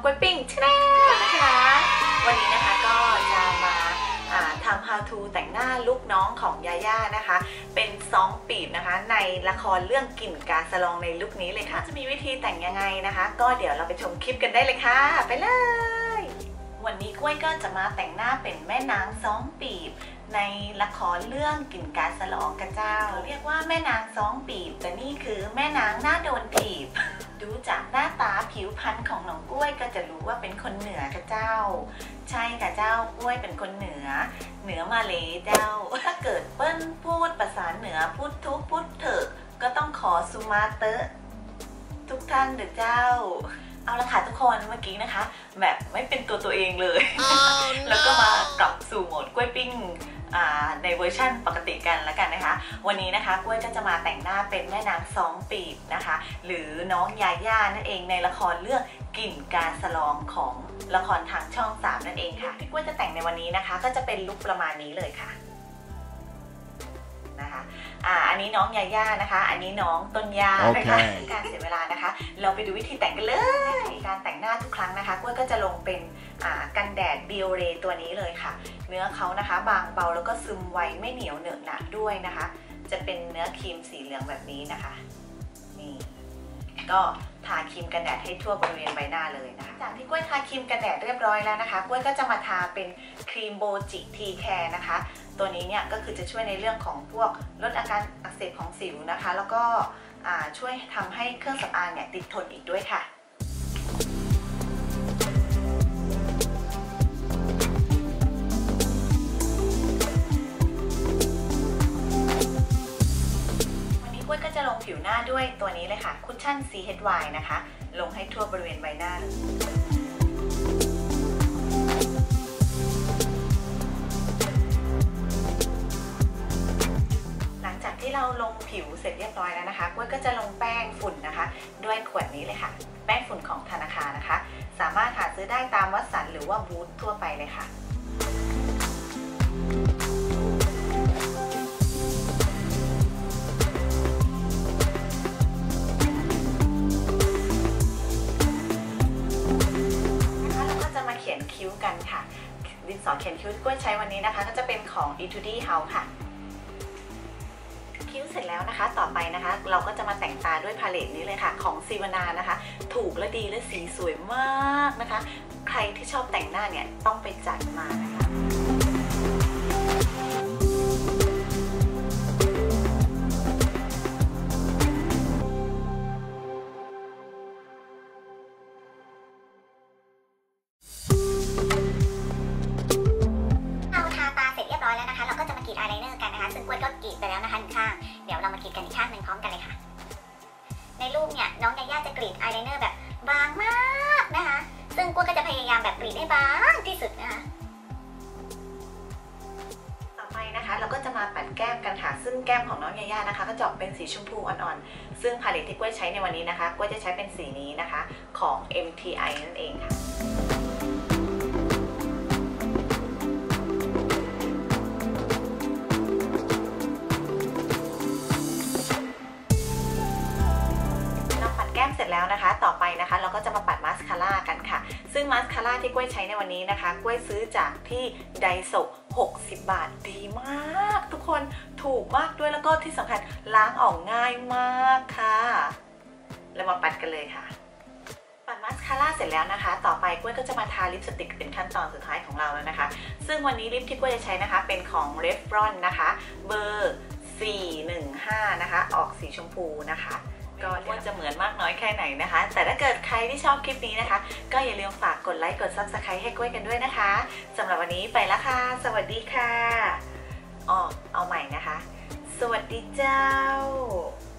กล้วยปิ้งชาแนลนะคะวันนี้นะคะก็จะมาทำ how to แต่งหน้าลุคน้องของยาย่านะคะเป็นซองปีบนะคะในละครเรื่องกลิ่นกาสะลองในลุคนี้เลยค่ะจะมีวิธีแต่งยังไงนะคะก็เดี๋ยวเราไปชมคลิปกันได้เลยค่ะไปเลยวันนี้กล้วยก็จะมาแต่งหน้าเป็นแม่นางซองปีบในละครเรื่องกลิ่นกาสะลองกันเจ้าเรียกว่าแม่นางซองปีบแต่นี่คือแม่นางหน้าโดนถีบดูจากหน้าตาผิวพรรณของน้องกล้วยก็จะรู้ว่าเป็นคนเหนือค่ะเจ้าใช่ค่ะเจ้ากล้วยเป็นคนเหนือมาเลยเจ้าถ้าเกิดเปิ้ลพูดภาษาเหนือพูดทุกพูดเถอะก็ต้องขอสุมาเตอทุกท่านเด้อเจ้าเอาละค่ะทุกคนเมื่อกี้นะคะแบบไม่เป็นตัวเองเลย แล้วก็มากลับสู่โหมดกล้วยปิ้งในเวอร์ชั่นปกติกันแล้วกันนะคะวันนี้นะคะกล้วยก็จะมาแต่งหน้าเป็นแม่นางซองปีบนะคะหรือน้องยาย่านั่นเองในละครเรื่องกลิ่นกาสะลองของละครทางช่อง3นั่นเองค่ะที่กล้วยจะแต่งในวันนี้นะคะก็จะเป็นลุคประมาณนี้เลยค่ะนะคะอันนี้น้องยาย่านะคะอันนี้น้องต้นยานะคะการเสียเวลานะคะเราไปดูวิธีแต่งกันเลยการแต่งหน้าทุกครั้งนะคะกล้วยก็จะลงเป็นกันแดดบิโอเรตัวนี้เลยค่ะเนื้อเขานะคะบางเบาแล้วก็ซึมไวไม่เหนียวเหนอะหนะด้วยนะคะจะเป็นเนื้อครีมสีเหลืองแบบนี้นะคะนี่ก็ทาครีมกันแดดให้ทั่วบริเวณใบหน้าเลยนะคะจากที่กล้วยทาครีมกันแดดเรียบร้อยแล้วนะคะกล้วยก็จะมาทาเป็นครีมโบจิทีแคร์นะคะตัวนี้เนี่ยก็คือจะช่วยในเรื่องของพวกลดอาการอักเสบของสิวนะคะแล้วก็ช่วยทำให้เครื่องสำอางเนี่ยติดทนอีกด้วยค่ะกล้วยก็จะลงผิวหน้าด้วยตัวนี้เลยค่ะคุชชั่น CHY นะคะลงให้ทั่วบริเวณใบหน้าเลยหลังจากที่เราลงผิวเสร็จเรียบร้อยแล้วนะคะกล้วยก็จะลงแป้งฝุ่นนะคะด้วยขวดนี้เลยค่ะแป้งฝุ่นของธนาคารนะคะสามารถหาซื้อได้ตามวัสสันหรือว่าบูธทั่วไปเลยค่ะเขียนคิ้วกันค่ะดินสอเขียนคิ้วที่กล้วยใช้วันนี้นะคะก็จะเป็นของ Etude House ค่ะคิ้วเสร็จแล้วนะคะต่อไปนะคะเราก็จะมาแต่งตาด้วยพาเลตนี้เลยค่ะของซีวานานะคะถูกและดีและสีสวยมากนะคะใครที่ชอบแต่งหน้าเนี่ยต้องไปจัดมานะคะเราก็จะมากรีดอายไลเนอร์กันนะคะซึ่งกล้วยก็กรีดไปแล้วนะคะ1ข้างเดี๋ยวเรามากรีดกันอีกข้างหนึ่งพร้อมกันเลยค่ะในรูปเนี่ยน้องยาย่าจะกรีดอายไลเนอร์แบบบางมากนะคะซึ่งกล้วยก็จะพยายามแบบกรีดให้บางที่สุดนะคะต่อไปนะคะเราก็จะมาปัดแก้มกันค่ะซึ่งแก้มของน้องยาย่านะคะก็จะออกเป็นสีชมพูอ่อนๆซึ่งพาเลตที่กล้วยใช้ในวันนี้นะคะกล้วยจะใช้เป็นสีนี้นะคะของ MTI นั่นเองค่ะเสร็จแล้วนะคะต่อไปนะคะเราก็จะมาปัดมาสคาร่ากันค่ะซึ่งมาสคาร่าที่กล้วยใช้ในวันนี้นะคะกล้วยซื้อจากที่ไดโซ60 บาทดีมากทุกคนถูกมากด้วยแล้วก็ที่สำคัญล้างออกง่ายมากค่ะเรามาปัดกันเลยค่ะปัดมาสคาร่าเสร็จแล้วนะคะต่อไปกล้วยก็จะมาทาลิปสติกเป็นขั้นตอนสุดท้ายของเราแล้วนะคะซึ่งวันนี้ลิปที่กล้วยจะใช้นะคะเป็นของ Revlon นะคะเบอร์415นะคะออกสีชมพูนะคะก็ว่าจะเหมือนมากน้อยแค่ไหนนะคะแต่ถ้าเกิดใครที่ชอบคลิปนี้นะคะก็อย่าลืมฝากกดไลค์กด Subscribe ให้กล้วยกันด้วยนะคะสำหรับวันนี้ไปแล้วค่ะสวัสดีค่ะเอาใหม่นะคะสวัสดีเจ้า